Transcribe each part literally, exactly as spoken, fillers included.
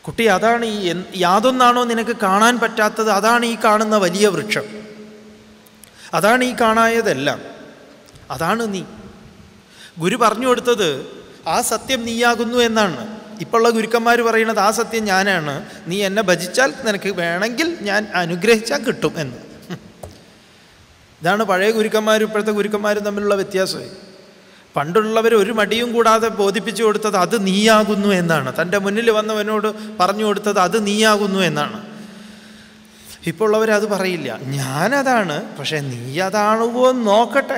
കുട്ടി, അതാണ് ഈ യാതൊന്നാണോ നിനക്ക് കാണാൻ പറ്റാത്തത്, അതാണ് ഈ കാണുന്ന വലിയ വൃക്ഷം, അതാണ് ഈ കാണായതെല്ലാം, അതാണ് നീ. ഗുരു പറഞ്ഞു കൊടുത്തത് ആ സത്യം നീയാകുന്നു എന്നാണ്. ഇപ്പോഴുള്ള ഗുരുക്കന്മാർ പറയുന്നത് ആ സത്യം ഞാനാണ്, നീ എന്നെ ഭജിച്ചാൽ നിനക്ക് വേണമെങ്കിൽ ഞാൻ അനുഗ്രഹിച്ചാൽ കിട്ടും എന്ന്. ഇതാണ് പഴയ ഗുരുക്കന്മാരും ഇപ്പോഴത്തെ ഗുരുക്കന്മാരും തമ്മിലുള്ള വ്യത്യാസമായി. പണ്ടുള്ളവർ ഒരു മടിയും കൂടാതെ ബോധിപ്പിച്ചു കൊടുത്തത് അത് നീയാകുന്നു എന്നാണ്. തൻ്റെ മുന്നിൽ വന്നവനോട് പറഞ്ഞു കൊടുത്തത് അത് നീയാകുന്നു എന്നാണ്. ഇപ്പോൾ ഉള്ളവരത് പറയില്ല, ഞാനതാണ്, പക്ഷെ നീ അതാണുവോ നോക്കട്ടെ,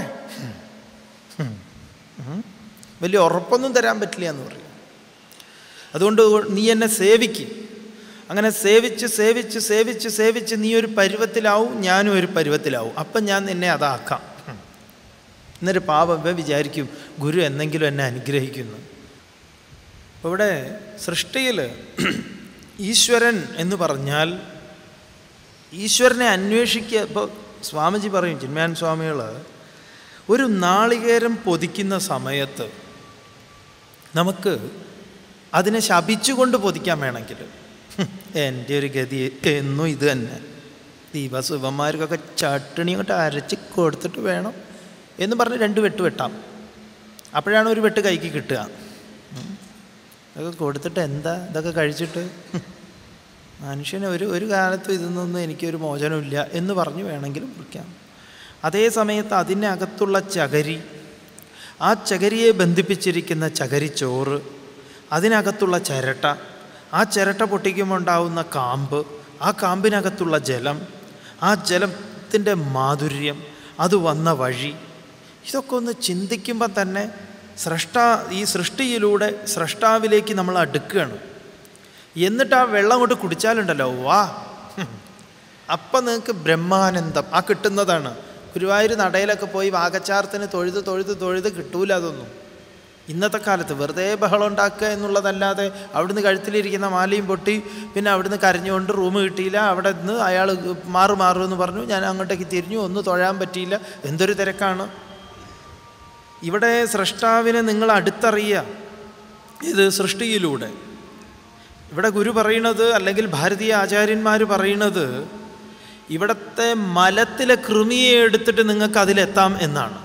വലിയ ഉറപ്പൊന്നും തരാൻ പറ്റില്ല എന്ന് പറയും. അതുകൊണ്ട് നീ എന്നെ സേവിക്ക്. അങ്ങനെ സേവിച്ച് സേവിച്ച് സേവിച്ച് സേവിച്ച് നീ ഒരു പരുവത്തിലാവും, ഞാനും ഒരു പരുവത്തിലാവും, അപ്പം ഞാൻ നിന്നെ അതാക്കാം. എന്നൊരു പാപം വിചാരിക്കും ഗുരു എന്നെങ്കിലും എന്നെ അനുഗ്രഹിക്കുന്നു. അപ്പോൾ ഇവിടെ സൃഷ്ടിയിൽ ഈശ്വരൻ എന്ന് പറഞ്ഞാൽ ഈശ്വരനെ അന്വേഷിക്കുക. ഇപ്പോൾ സ്വാമിജി പറയും, ചിന്മയാൻ സ്വാമികൾ, ഒരു നാളികേരം പൊതിക്കുന്ന സമയത്ത് നമുക്ക് അതിനെ ശപിച്ചുകൊണ്ട് പൊതിക്കാൻ വേണമെങ്കിൽ, എൻ്റെ ഒരു ഗതി എന്നും ഇത് തന്നെ, ദീപസുവന്മാർക്കൊക്കെ ചട്ടണി അങ്ങോട്ട് അരച്ച് കൊടുത്തിട്ട് വേണം എന്ന് പറഞ്ഞ് രണ്ട് വെട്ട് വെട്ടാം. അപ്പോഴാണ് ഒരു വെട്ട് കൈക്ക് കിട്ടുക. ഇതൊക്കെ കൊടുത്തിട്ട് എന്താ, ഇതൊക്കെ കഴിച്ചിട്ട് മനുഷ്യന് ഒരു ഒരു കാലത്തും ഇതിൽ നിന്നൊന്നും എനിക്കൊരു മോചനമില്ല എന്ന് പറഞ്ഞ് വേണമെങ്കിലും മുറിക്കാം. അതേ സമയത്ത് അതിനകത്തുള്ള ചകരി, ആ ചകരിയെ ബന്ധിപ്പിച്ചിരിക്കുന്ന ചകരിച്ചോറ്, അതിനകത്തുള്ള ചിരട്ട, ആ ചിരട്ട പൊട്ടിക്കുമ്പോൾ ഉണ്ടാവുന്ന കാമ്പ്, ആ കാമ്പിനകത്തുള്ള ജലം, ആ ജലത്തിൻ്റെ മാധുര്യം, അത് വന്ന വഴി, ഇതൊക്കെ ഒന്ന് ചിന്തിക്കുമ്പോൾ തന്നെ സ്രഷ്ടാ ഈ സൃഷ്ടിയിലൂടെ സ്രഷ്ടാവിലേക്ക് നമ്മൾ അടുക്കുകയാണ്. എന്നിട്ട് ആ വെള്ളം കൊണ്ട് കുടിച്ചാലുണ്ടല്ലോ, വാ, അപ്പം നിങ്ങൾക്ക് ബ്രഹ്മാനന്ദം ആ കിട്ടുന്നതാണ്. ഗുരുവായൂർ നടയിലൊക്കെ പോയി വാകച്ചാർത്തിന് തൊഴുത് തൊഴുത് തൊഴുത് കിട്ടൂല അതൊന്നും. ഇന്നത്തെ കാലത്ത് വെറുതെ ബഹളം ഉണ്ടാക്കുക എന്നുള്ളതല്ലാതെ അവിടുന്ന് കഴുത്തിലിരിക്കുന്ന മാലയും പൊട്ടി, പിന്നെ അവിടുന്ന് കരഞ്ഞുകൊണ്ട് റൂം കിട്ടിയില്ല, അവിടെ നിന്ന് അയാൾ മാറു മാറുമെന്ന് പറഞ്ഞു, ഞാൻ അങ്ങോട്ടേക്ക് തിരിഞ്ഞു, ഒന്ന് തൊഴാൻ പറ്റിയില്ല, എന്തൊരു തിരക്കാണ്. ഇവിടെ സ്രഷ്ടാവിനെ നിങ്ങൾ അടുത്തറിയുക, ഇത് സൃഷ്ടിയിലൂടെ. ഇവിടെ ഗുരു പറയണത്, അല്ലെങ്കിൽ ഭാരതീയ ആചാര്യന്മാർ പറയണത്, ഇവിടുത്തെ മലത്തിലെ കൃമിയെ എടുത്തിട്ട് നിങ്ങൾക്ക് അതിലെത്താം എന്നാണ്.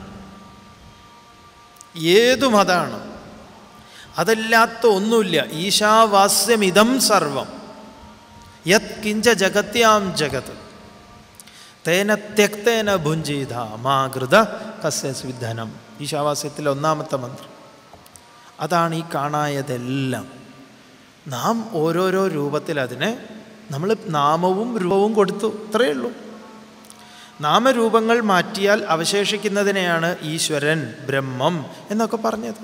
ഏതും അതാണ്, അതല്ലാത്ത ഒന്നുമില്ല. ഈശാവാസ്യമിതം സർവം യത് കിഞ്ച ജഗത്യാം ജഗത് തേന ത്യക്തേന ഭുഞ്ചിത മാകൃത കസ്യ സ്വിധനം. ഈശാവാസ്യത്തിലെ ഒന്നാമത്തെ മന്ത്രം അതാണ്. ഈ കാണായതെല്ലാം നാം ഓരോരോ രൂപത്തിൽ അതിനെ നമ്മൾ നാമവും രൂപവും കൊടുത്തു, ഇത്രയേ ഉള്ളൂ. നാമരൂപങ്ങൾ മാറ്റിയാൽ അവശേഷിക്കുന്നതിനെയാണ് ഈശ്വരൻ, ബ്രഹ്മം എന്നൊക്കെ പറഞ്ഞത്.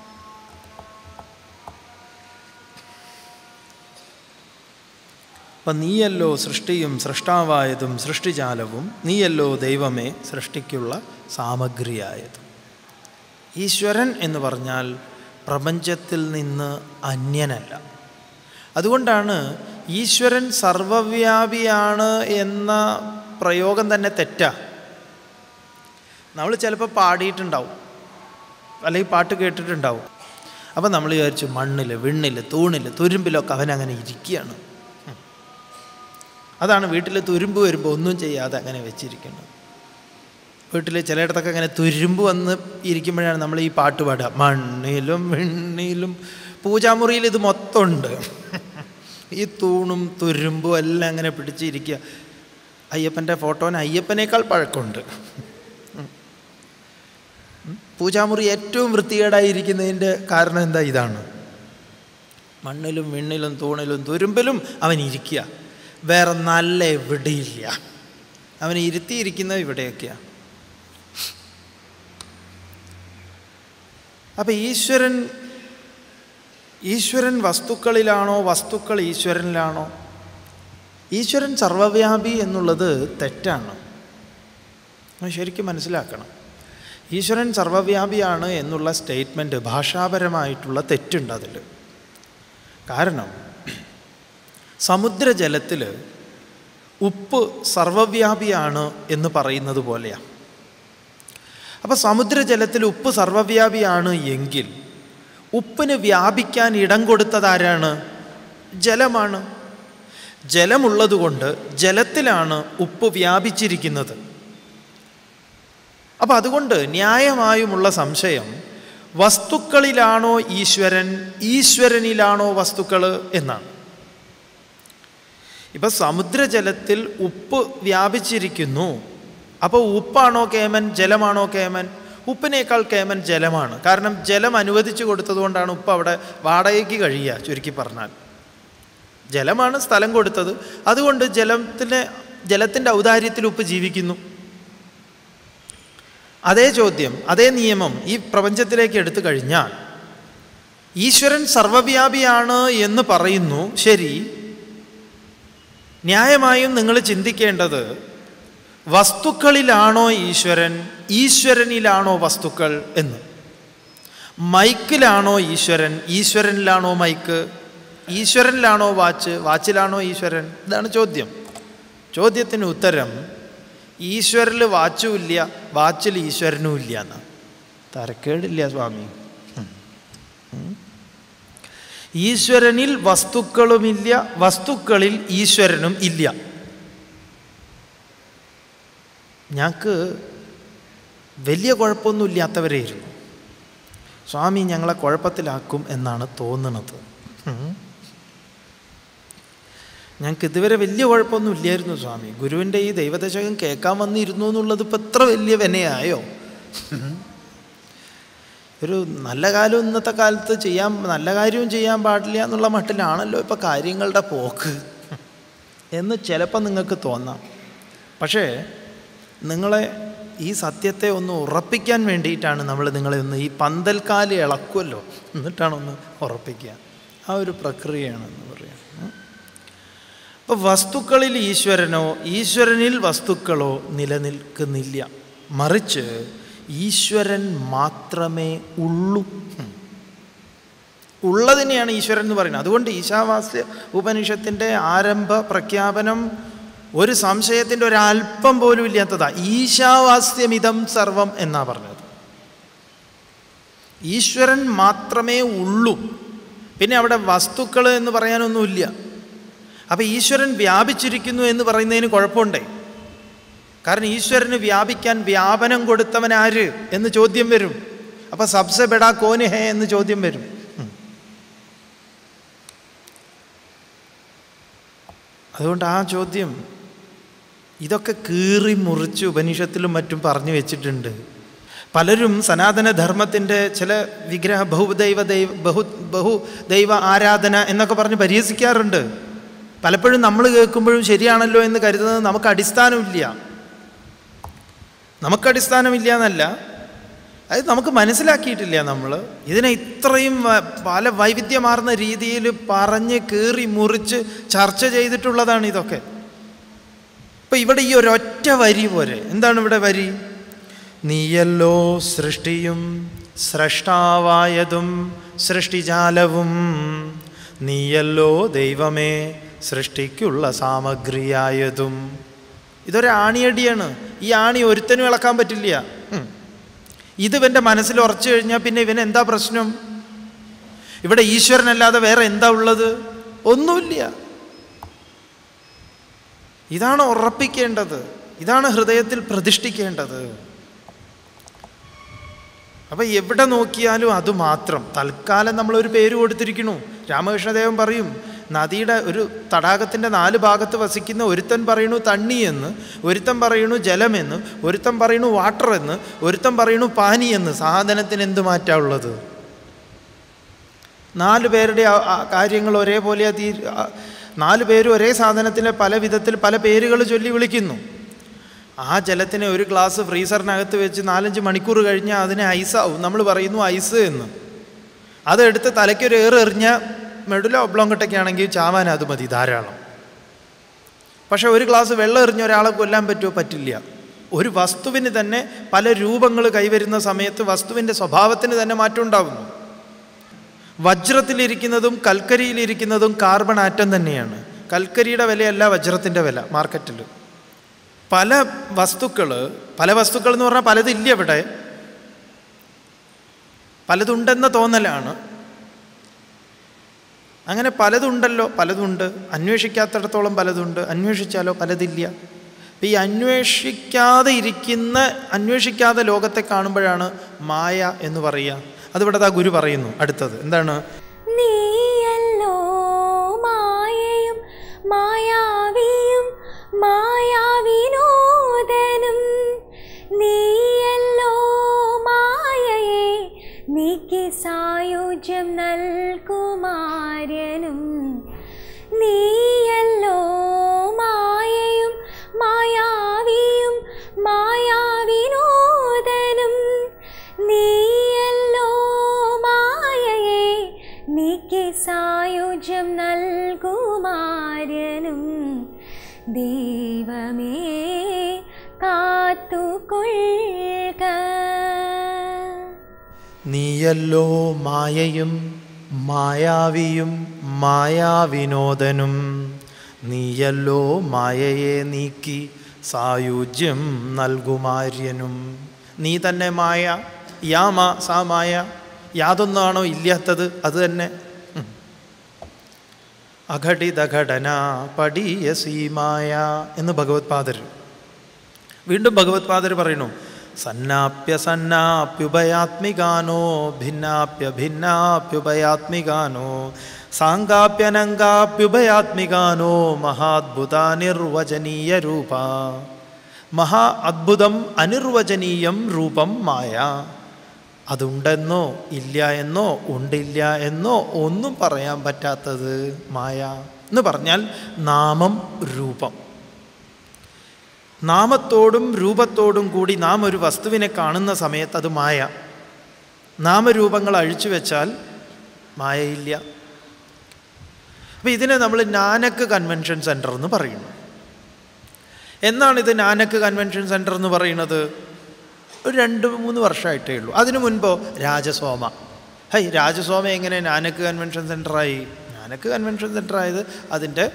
അപ്പം നീയല്ലോ സൃഷ്ടിയും സൃഷ്ടാവായതും സൃഷ്ടിജാലവും, നീയല്ലോ ദൈവമേ സൃഷ്ടിക്കുള്ള സാമഗ്രിയായതും. ഈശ്വരൻ എന്ന് പറഞ്ഞാൽ പ്രപഞ്ചത്തിൽ നിന്ന് അന്യനല്ല. അതുകൊണ്ടാണ് ഈശ്വരൻ സർവവ്യാപിയാണ് എന്ന പ്രയോഗം തന്നെ തെറ്റാ. നമ്മൾ ചിലപ്പോൾ പാടിയിട്ടുണ്ടാവും, അല്ലെങ്കിൽ പാട്ട് കേട്ടിട്ടുണ്ടാവും. അപ്പം നമ്മൾ വിചാരിച്ചു മണ്ണിൽ വിണ്ണിൽ തൂണിൽ തുരുമ്പിലൊക്കെ അവനങ്ങനെ ഇരിക്കുകയാണ്. അതാണ് വീട്ടിൽ തുരുമ്പ് വരുമ്പോൾ ഒന്നും ചെയ്യാതെ അങ്ങനെ വെച്ചിരിക്കുന്നത്. വീട്ടിൽ ചിലയിടത്തൊക്കെ അങ്ങനെ തുരുമ്പ് വന്ന് ഇരിക്കുമ്പോഴാണ് നമ്മൾ ഈ പാട്ട് പാടുക, മണ്ണിലും വിണ്ണിലും. പൂജാമുറിയിൽ ഇത് മൊത്തമുണ്ട്, ഈ തൂണും തുരുമ്പും എല്ലാം അങ്ങനെ പിടിച്ചിരിക്കുക. അയ്യപ്പൻ്റെ ഫോട്ടോന് അയ്യപ്പനേക്കാൾ പഴക്കമുണ്ട്. പൂജാമുറി ഏറ്റവും വൃത്തികേടായിരിക്കുന്നതിൻ്റെ കാരണം എന്താ? ഇതാണ്. മണ്ണിലും വിണ്ണിലും തൂണിലും തുരുമ്പിലും അവൻ ഇരിക്കുക, വേറെ നല്ല എവിടെയില്ല. അവൻ ഇരുത്തിയിരിക്കുന്നത് ഇവിടെയൊക്കെയാണ്. അപ്പം ഈശ്വരൻ ഈശ്വരൻ വസ്തുക്കളിലാണോ, വസ്തുക്കൾ ഈശ്വരനിലാണോ? ഈശ്വരൻ സർവവ്യാപി എന്നുള്ളത് തെറ്റാണ്, ശരിക്കും മനസ്സിലാക്കണം. ഈശ്വരൻ സർവവ്യാപിയാണ് എന്നുള്ള സ്റ്റേറ്റ്മെൻറ്റ് ഭാഷാപരമായിട്ടുള്ള തെറ്റുണ്ട് അതിൽ. കാരണം സമുദ്രജലത്തിൽ ഉപ്പ് സർവവ്യാപിയാണ് എന്ന് പറയുന്നത് പോലെയാണ്. അപ്പോൾ സമുദ്രജലത്തിൽ ഉപ്പ് സർവവ്യാപിയാണ് എങ്കിൽ ഉപ്പിന് വ്യാപിക്കാൻ ഇടം കൊടുത്തതാരാണ്? ജലമാണ്. ജലമുള്ളതുകൊണ്ട് ജലത്തിലാണ് ഉപ്പ് വ്യാപിച്ചിരിക്കുന്നത്. അപ്പം അതുകൊണ്ട് ന്യായമായുമുള്ള സംശയം, വസ്തുക്കളിലാണോ ഈശ്വരൻ, ഈശ്വരനിലാണോ വസ്തുക്കൾ എന്നാണ്. ഇപ്പം സമുദ്രജലത്തിൽ ഉപ്പ് വ്യാപിച്ചിരിക്കുന്നു. അപ്പോൾ ഉപ്പാണോ കേമൻ, ജലമാണോ കേമൻ? ഉപ്പിനേക്കാൾ കേമൻ ജലമാണ്. കാരണം ജലം അനുവദിച്ചു കൊടുത്തതുകൊണ്ടാണ് ഉപ്പ് അവിടെ വാടകയ്ക്ക് കഴിയുക. ചുരുക്കി പറഞ്ഞാൽ ജലമാണ് സ്ഥലം കൊടുത്തത്. അതുകൊണ്ട് ജലത്തിന് ജലത്തിൻ്റെ ഔദാര്യത്തിൽ ഉപ്പ് ജീവിക്കുന്നു. അതേ ചോദ്യം, അതേ നിയമം ഈ പ്രപഞ്ചത്തിലേക്ക് എടുത്തു കഴിഞ്ഞാൽ ഈശ്വരൻ സർവവ്യാപിയാണ് എന്ന് പറയുന്നു. ശരി, ന്യായമായും നിങ്ങൾ ചിന്തിക്കേണ്ടത് വസ്തുക്കളിലാണോ ഈശ്വരൻ, ഈശ്വരനിലാണോ വസ്തുക്കൾ എന്ന്. മൈക്കിലാണോ ഈശ്വരൻ, ഈശ്വരനിലാണോ മൈക്ക്? ഈശ്വരനിലാണോ വാച്ച്, വാച്ചിലാണോ ഈശ്വരൻ? ഇതാണ് ചോദ്യം. ചോദ്യത്തിന് ഉത്തരം ഈശ്വരനിൽ വാച്ചും ഇല്ല, വാച്ചിൽ ഈശ്വരനും ഇല്ല എന്നാ. തരക്കേടില്ല സ്വാമി. ഈശ്വരനിൽ വസ്തുക്കളുമില്ല, വസ്തുക്കളിൽ ഈശ്വരനും ഇല്ല. ഞങ്ങൾക്ക് വലിയ കുഴപ്പമൊന്നുമില്ലാത്തവരായിരുന്നു. സ്വാമി ഞങ്ങളെ കുഴപ്പത്തിലാക്കും എന്നാണ് തോന്നുന്നത്. ഞങ്ങൾക്ക് ഇതുവരെ വലിയ കുഴപ്പമൊന്നും ഇല്ലായിരുന്നു സ്വാമി. ഗുരുവിൻ്റെ ഈ ദൈവദശകം കേൾക്കാൻ വന്നിരുന്നു എന്നുള്ളത് ഇപ്പം എത്ര വലിയ വിനയായോ. ഒരു നല്ല കാലം ഇന്നത്തെ കാലത്ത് ചെയ്യാൻ, നല്ല കാര്യവും ചെയ്യാൻ പാടില്ല എന്നുള്ള മട്ടിലാണല്ലോ ഇപ്പം കാര്യങ്ങളുടെ പോക്ക് എന്ന് ചിലപ്പോൾ നിങ്ങൾക്ക് തോന്നാം. പക്ഷേ നിങ്ങളെ ഈ സത്യത്തെ ഒന്ന് ഉറപ്പിക്കാൻ വേണ്ടിയിട്ടാണ് നമ്മൾ നിങ്ങളെ ഒന്ന് ഈ പന്തൽക്കാല് ഇളക്കുമല്ലോ, എന്നിട്ടാണ് ഒന്ന് ഉറപ്പിക്കുക. ആ ഒരു പ്രക്രിയയാണെന്ന് പറയാം. അപ്പോൾ വസ്തുക്കളിൽ ഈശ്വരനോ ഈശ്വരനിൽ വസ്തുക്കളോ നിലനിൽക്കുന്നില്ല. മറിച്ച് ഈശ്വരൻ മാത്രമേ ഉള്ളൂ. ഉള്ളതിനെയാണ് ഈശ്വരൻ എന്ന് പറയുന്നത്. അതുകൊണ്ട് ഈശാവാസ്യ ഉപനിഷത്തിൻ്റെ ആരംഭ പ്രഖ്യാപനം ഒരു സംശയത്തിൻ്റെ ഒരല്പം പോലും ഇല്ലാത്തതാ. ഈശാവാസ്യമിതം സർവം എന്നാ പറഞ്ഞത്. ഈശ്വരൻ മാത്രമേ ഉള്ളൂ. പിന്നെ അവിടെ വസ്തുക്കൾ എന്ന് പറയാനൊന്നുമില്ല. അപ്പം ഈശ്വരൻ വ്യാപിച്ചിരിക്കുന്നു എന്ന് പറയുന്നതിന് കുഴപ്പമുണ്ടേ? കാരണം ഈശ്വരന് വ്യാപിക്കാൻ വ്യാപനം കൊടുത്തവൻ ആര് എന്ന് ചോദ്യം വരും. അപ്പം സബ്സെ ബെടാ കോന് ഹേ എന്ന് ചോദ്യം വരും. അതുകൊണ്ട് ആ ചോദ്യം ഇതൊക്കെ കീറി മുറിച്ച് ഉപനിഷത്തിലും മറ്റും പറഞ്ഞു വെച്ചിട്ടുണ്ട്. പലരും സനാതനധർമ്മത്തിൻ്റെ ചില വിഗ്രഹ ബഹുദൈവ ദൈവ ബഹു ബഹുദൈവ ആരാധന എന്നൊക്കെ പറഞ്ഞ് പരിഹസിക്കാറുണ്ട്. പലപ്പോഴും നമ്മൾ കേൾക്കുമ്പോഴും ശരിയാണല്ലോ എന്ന് കരുതുന്നത് നമുക്ക് അടിസ്ഥാനമില്ല. നമുക്ക് അടിസ്ഥാനമില്ല എന്നല്ല, അത് നമുക്ക് മനസ്സിലാക്കിയിട്ടില്ല. നമ്മൾ ഇതിനെ ഇത്രയും പല വൈവിധ്യമാർന്ന രീതിയിൽ പറഞ്ഞ് കീറി മുറിച്ച് ചർച്ച ചെയ്തിട്ടുള്ളതാണ് ഇതൊക്കെ. ഇപ്പം ഇവിടെ ഈ ഒരൊറ്റ വരി പോലെ, എന്താണ് ഇവിടെ വരി? നീയല്ലോ സൃഷ്ടിയും സ്രഷ്ടാവായതും സൃഷ്ടിജാലവും, നീയല്ലോ ദൈവമേ സൃഷ്ടിക്കുള്ള സാമഗ്രിയായതും. ഇതൊരു ആണിയടിയാണ്. ഈ ആണി ഒരുത്തനും ഇളക്കാൻ പറ്റില്ല. ഇത് ഇവൻ്റെ മനസ്സിൽ ഉറച്ചു കഴിഞ്ഞാൽ പിന്നെ ഇവന് എന്താ പ്രശ്നം? ഇവിടെ ഈശ്വരനല്ലാതെ വേറെ എന്താ ഉള്ളത്? ഒന്നുമില്ല. ഇതാണ് ഉറപ്പിക്കേണ്ടത്, ഇതാണ് ഹൃദയത്തിൽ പ്രതിഷ്ഠിക്കേണ്ടത്. അപ്പം എവിടെ നോക്കിയാലും അത് മാത്രം. തൽക്കാലം നമ്മളൊരു പേര് കൊടുത്തിരിക്കണു. രാമകൃഷ്ണദേവൻ പറയും, നദിയുടെ ഒരു തടാകത്തിൻ്റെ നാല് ഭാഗത്ത് വസിക്കുന്ന ഒരുത്തൻ പറയണു തണ്ണി എന്ന്, ഒരുത്തൻ പറയണു ജലമെന്ന്, ഒരുത്തൻ പറയണു വാട്ടർ എന്ന്, ഒരുത്തൻ പറയണു പാനി എന്ന്. സാധനത്തിന് എന്ത് മാറ്റമുള്ളത്? നാല് പേരുടെ കാര്യങ്ങൾ ഒരേപോലെ തീ നാല് പേരും ഒരേ സാധനത്തിനെ പല വിധത്തിൽ പല പേരുകൾ ചൊല്ലി വിളിക്കുന്നു. ആ ജലത്തിനെ ഒരു ഗ്ലാസ് ഫ്രീസറിനകത്ത് വെച്ച് നാലഞ്ച് മണിക്കൂർ കഴിഞ്ഞാൽ അതിനെ ഐസാവും. നമ്മൾ പറയുന്നു ഐസ് എന്ന്. അതെടുത്ത് തലയ്ക്കൊരു ഏറ് എറിഞ്ഞ മെഡുലോ ഒബ്ലോങ്കട്ടൊക്കെ ആണെങ്കിൽ ചാവാൻ അത് മതി, ധാരാളം. പക്ഷെ ഒരു ഗ്ലാസ് വെള്ളം എറിഞ്ഞ ഒരാളെ കൊല്ലാൻ പറ്റുമോ? പറ്റില്ല. ഒരു വസ്തുവിന് തന്നെ പല രൂപങ്ങൾ കൈവരുന്ന സമയത്ത് വസ്തുവിൻ്റെ സ്വഭാവത്തിന് തന്നെ മാറ്റം ഉണ്ടാകുന്നു. വജ്രത്തിലിരിക്കുന്നതും കൽക്കരിയിലിരിക്കുന്നതും കാർബൺ ആറ്റം തന്നെയാണ്. കൽക്കരിയുടെ വിലയല്ല വജ്രത്തിൻ്റെ വില മാർക്കറ്റിൽ. പല വസ്തുക്കൾ പല വസ്തുക്കൾ എന്ന് പറഞ്ഞാൽ പലതില്ല ഇവിടെ, പലതുണ്ടെന്ന തോന്നലാണ്. അങ്ങനെ പലതുണ്ടല്ലോ, പലതുണ്ട്. അന്വേഷിക്കാത്തിടത്തോളം പലതുണ്ട്, അന്വേഷിച്ചാലോ പലതില്ല. അപ്പം ഈ അന്വേഷിക്കാതെ ഇരിക്കുന്ന, അന്വേഷിക്കാതെ ലോകത്തെ കാണുമ്പോഴാണ് മായ എന്ന് പറയുക. അതിവിടെ ആ ഗുരു പറയുന്നു അടുത്തത്. എന്താണ്? നീയല്ലോ മായയും മായാവിയും മായാവിനോദനും, നീയല്ലോ മായയെ നീക്കി സായുജ്യം നൽകുമാര്യനും, നീയല്ലോ മായയും മായാവിയും മായാവിനോദനും, നീയല്ലോ മായയെ നീക്കി സായുജ്യം നൽകുമാര്യനും, ദൈവമേ കാത്തുകൊള്ളുക. നീയല്ലോ മായയും മായാവിയും മായാവിനോദനും, നീയല്ലോ മായയെ നീക്കി സായുജ്യം നൽകുമാര്യനും. നീ തന്നെ മായ, യാ മാ സാ മായ. യാതൊന്നാണോ ഇല്ലാത്തത് അത് തന്നെ. അഘടിതഘടന പടീയസീമായ എന്ന് ഭഗവത്പാദർ. വീണ്ടും ഭഗവത്പാദർ പറയുന്നു, സന്നാപ്യ സന്നാപ്യുഭയാത്മികാനോ ഭിന്നാപ്യ ഭിന്നാപ്യുഭയാത്മികാനോ സാങ്കാപ്യനങ്കാപ്യുഭയാത്മികാനോ മഹാദ്ഭുത നിർവചനീയ രൂപ. മഹാ അദ്ഭുതം അനിർവചനീയം രൂപം മായ. അതുണ്ടെന്നോ ഇല്ല എന്നോ ഉണ്ടില്ല എന്നോ ഒന്നും പറയാൻ പറ്റാത്തത് മായ എന്ന് പറഞ്ഞാൽ നാമം, രൂപം. നാമത്തോടും രൂപത്തോടും കൂടി നാം ഒരു വസ്തുവിനെ കാണുന്ന സമയത്ത് അത് മായ. നാമരൂപങ്ങൾ അഴിച്ചു വെച്ചാൽ മായയില്ല. അപ്പം ഇതിനെ നമ്മൾ നാനക്ക് കൺവെൻഷൻ സെൻറ്റർ എന്ന് പറയുന്നു. എന്നാണിത് നാനക്ക് കൺവെൻഷൻ സെൻറ്റർ എന്ന് പറയുന്നത്? ഒരു രണ്ട് മൂന്ന് വർഷമായിട്ടേ ഉള്ളൂ. അതിനു മുൻപോ രാജസോമ. ഹൈ, രാജസോമ എങ്ങനെ നാനക്ക് കൺവെൻഷൻ സെൻറ്ററായി? നാനക്ക് കൺവെൻഷൻ സെൻറ്റർ ആയത് അതിൻ്റെ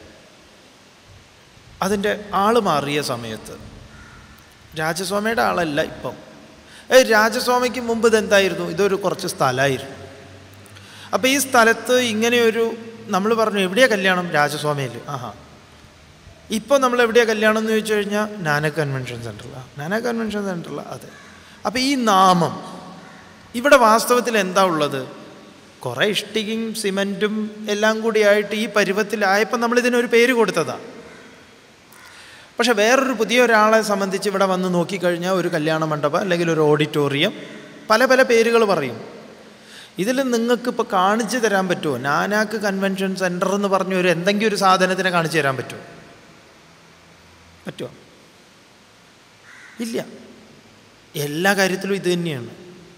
അതിൻ്റെ ആൾ മാറിയ സമയത്ത്. രാജസ്വാമിയുടെ ആളല്ല ഇപ്പം. ഏയ് രാജസ്വാമിക്ക് മുമ്പ് ഇതെന്തായിരുന്നു? ഇതൊരു കുറച്ച് സ്ഥലമായിരുന്നു. അപ്പോൾ ഈ സ്ഥലത്ത് ഇങ്ങനെയൊരു, നമ്മൾ പറഞ്ഞു എവിടെയാണ് കല്യാണം? രാജസ്വാമിയിൽ. ആഹാ. ഇപ്പോൾ നമ്മൾ എവിടെയാണ് കല്യാണം എന്ന് ചോദിച്ചു കഴിഞ്ഞാൽ നാനക്ക് കൺവെൻഷൻ സെൻറ്ററിലാണ്. നാനക്ക് കൺവെൻഷൻ സെൻറ്ററിലാണ്. അതെ. അപ്പോൾ ഈ നാമം ഇവിടെ വാസ്തവത്തിൽ എന്താ ഉള്ളത്? കുറേ ഇഷ്ടികയും സിമൻറ്റും എല്ലാം കൂടിയായിട്ട് ഈ പരുവത്തിലായപ്പോൾ നമ്മളിതിനൊരു പേര് കൊടുത്തതാണ്. പക്ഷെ വേറൊരു പുതിയ ഒരാളെ സംബന്ധിച്ച് ഇവിടെ വന്ന് നോക്കിക്കഴിഞ്ഞാൽ ഒരു കല്യാണ മണ്ഡപം അല്ലെങ്കിൽ ഒരു ഓഡിറ്റോറിയം, പല പല പേരുകൾ പറയും. ഇതിൽ നിങ്ങൾക്കിപ്പോൾ കാണിച്ചു തരാൻ പറ്റുമോ നാനാക്ക് കൺവെൻഷൻ സെൻറ്റർ എന്ന് പറഞ്ഞ ഒരു എന്തെങ്കിലും ഒരു സാധനത്തിനെ കാണിച്ചു തരാൻ പറ്റുമോ? പറ്റുമോ? ഇല്ല. എല്ലാ കാര്യത്തിലും ഇത് തന്നെയാണ്.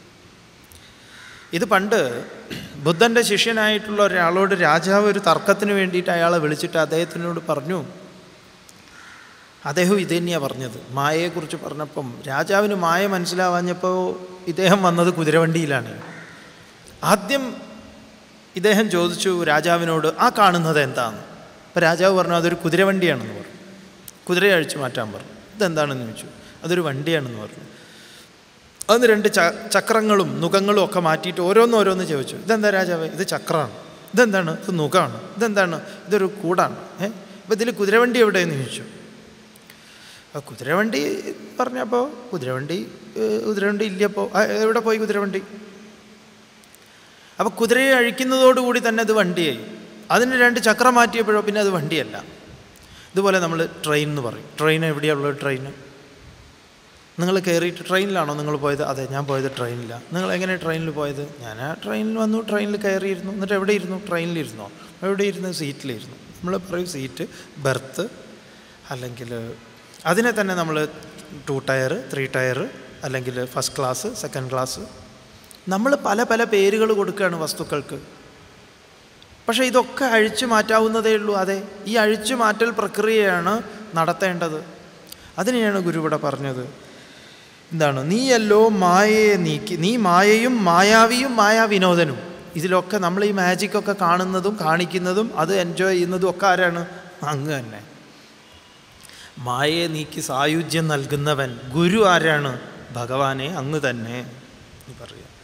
ഇത് പണ്ട് ബുദ്ധൻ്റെ ശിഷ്യനായിട്ടുള്ള ഒരാളോട് രാജാവ് ഒരു തർക്കത്തിന് വേണ്ടിയിട്ട് അയാളെ വിളിച്ചിട്ട് അദ്ദേഹത്തിനോട് പറഞ്ഞു, അദ്ദേഹം ഇത് തന്നെയാണ് പറഞ്ഞത്. മായയെക്കുറിച്ച് പറഞ്ഞപ്പം രാജാവിന് മായ മനസ്സിലാവാഞ്ഞപ്പോൾ ഇദ്ദേഹം വന്നത് കുതിരവണ്ടിയിലാണ്. ആദ്യം ഇദ്ദേഹം ചോദിച്ചു രാജാവിനോട്, ആ കാണുന്നത് എന്താന്ന്? അപ്പോൾ രാജാവ് പറഞ്ഞു അതൊരു കുതിരവണ്ടിയാണെന്ന് പറഞ്ഞു. കുതിരയെ അഴിച്ചു മാറ്റാൻ പറഞ്ഞു. ഇതെന്താണെന്ന് ചോദിച്ചു. അതൊരു വണ്ടിയാണെന്ന് പറഞ്ഞു. അതിന് രണ്ട് ച ചക്രങ്ങളും നുഖങ്ങളും ഒക്കെ മാറ്റിയിട്ട് ഓരോന്നോരോന്ന് ചോദിച്ചു. ഇതെന്താ രാജാവേ? ഇത് ചക്രമാണ്. ഇതെന്താണ്? ഇത് നുഖമാണ്. ഇതെന്താണ്? ഇതൊരു കൂടാണ്. ഏ അപ്പോൾ ഇതിൽ കുതിരവണ്ടി എവിടെയെന്ന് ചോദിച്ചു. അപ്പോൾ കുതിരവണ്ടി പറഞ്ഞപ്പോൾ കുതിരവണ്ടി കുതിരവണ്ടി ഇല്ലപ്പോൾ എവിടെ പോയി കുതിരവണ്ടി? അപ്പോൾ കുതിരയെ അഴിക്കുന്നതോടുകൂടി തന്നെ അത് വണ്ടിയായി. അതിന് രണ്ട് ചക്രം മാറ്റിയപ്പോഴോ പിന്നെ അത് വണ്ടിയല്ല. ഇതുപോലെ നമ്മൾ ട്രെയിൻ എന്ന് പറയും. ട്രെയിൻ എവിടെയാണുള്ളത്? ട്രെയിൻ നിങ്ങൾ കയറിയിട്ട് ട്രെയിനിലാണോ നിങ്ങൾ പോയത്? അതെ, ഞാൻ പോയത് ട്രെയിനിലാണ്. നിങ്ങൾ എങ്ങനെ ട്രെയിനിൽ പോയത്? ഞാൻ ആ ട്രെയിനിൽ വന്നു, ട്രെയിനിൽ കയറിയിരുന്നു. എന്നിട്ട് എവിടെ ഇരുന്നു? ട്രെയിനിലിരുന്നോ? എവിടെ ഇരുന്നു? സീറ്റിലിരുന്നു. നമ്മൾ പറയും സീറ്റ്, ബെർത്ത്, അല്ലെങ്കിൽ അതിനെ തന്നെ നമ്മൾ ടു ടയർ, ത്രീ ടയർ, അല്ലെങ്കിൽ ഫസ്റ്റ് ക്ലാസ്, സെക്കൻഡ് ക്ലാസ്. നമ്മൾ പല പല പേരുകൾ കൊടുക്കുകയാണ് വസ്തുക്കൾക്ക്. പക്ഷേ ഇതൊക്കെ അഴിച്ചു മാറ്റാവുന്നതേ ഉള്ളൂ. അതെ, ഈ അഴിച്ചു മാറ്റൽ പ്രക്രിയയാണ് നടത്തേണ്ടത്. അതിനെയാണ് ഗുരു ഇവിടെ പറഞ്ഞത്. എന്താണ്? നീയല്ലോ മായയെ നീക്കി. നീ മായയും മായാവിയും മായാവിനോദനും. ഇതിലൊക്കെ നമ്മൾ ഈ മാജിക്കൊക്കെ കാണുന്നതും കാണിക്കുന്നതും അത് എൻജോയ് ചെയ്യുന്നതും ഒക്കെ ആരാണ്? അങ്ങ് തന്നെ. മായയെ നീക്കി സായുജ്യം നൽകുന്നവൻ ഗുരു ആരാണ്? ഭഗവാനെ അങ്ങ് തന്നെ എന്ന് പറയുക.